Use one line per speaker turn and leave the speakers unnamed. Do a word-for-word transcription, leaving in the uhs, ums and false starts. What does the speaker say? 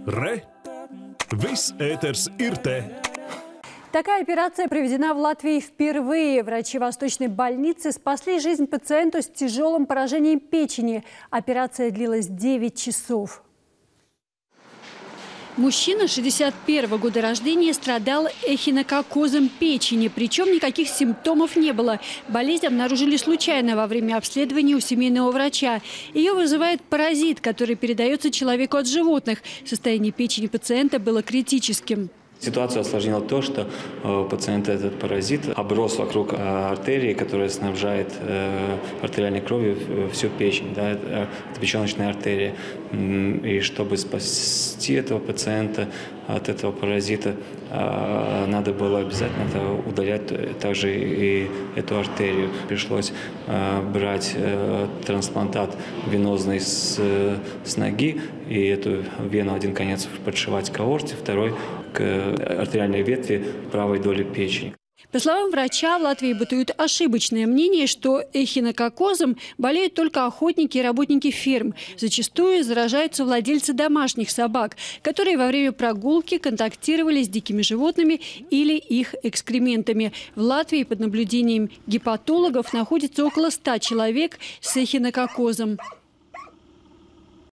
Re! Viss ēters ir te!
Такая операция проведена в Латвии впервые. Врачи Восточной больницы спасли жизнь пациенту с тяжелым поражением печени. Операция длилась девять часов. Мужчина шестьдесят первого года рождения страдал эхинококозом печени. Причем никаких симптомов не было. Болезнь обнаружили случайно во время обследования у семейного врача. Ее вызывает паразит, который передается человеку от животных. Состояние печени пациента было критическим.
Ситуацию осложнило то, что у пациента этот паразит оброс вокруг артерии, которая снабжает артериальной кровью всю печень. Да, это печеночная артерия. И чтобы спасти этого пациента от этого паразита, надо было обязательно удалять также и эту артерию. Пришлось брать трансплантат венозный с, с ноги и эту вену один конец подшивать к аорте, второй к артериальной ветви правой доли печени.
По словам врача, в Латвии бытует ошибочное мнение, что эхинококозом болеют только охотники и работники ферм. Зачастую заражаются владельцы домашних собак, которые во время прогулки контактировали с дикими животными или их экскрементами. В Латвии под наблюдением гепатологов находится около ста человек с эхинококозом.